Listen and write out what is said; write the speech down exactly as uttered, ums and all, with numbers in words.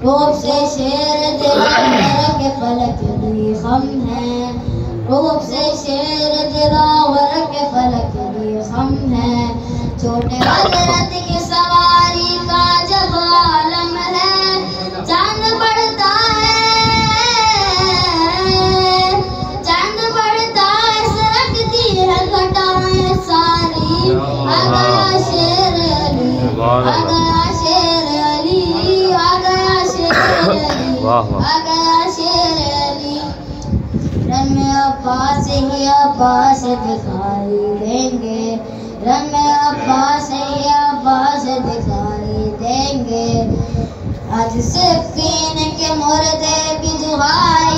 روب سے شیر دلاور کے فلک بھی خم ہے، روب سے شیر دلاور کے فلک بھی خم ہے، چھوٹے حضرت کی سواری کا جب عالم ہے، چاند بڑھتا ہے چاند بڑھتا ہے سرکتی ہے گھٹائیں ساری، آ گیا شیر علی آ گیا شیر علی آ گیا شیر علی آ گیا شیر علی، رن عباس ہی عباس دکھائی دیں گے، رن عباس ہی عباس دکھائی دیں گے، آج صفین کے مردے بھی دعائی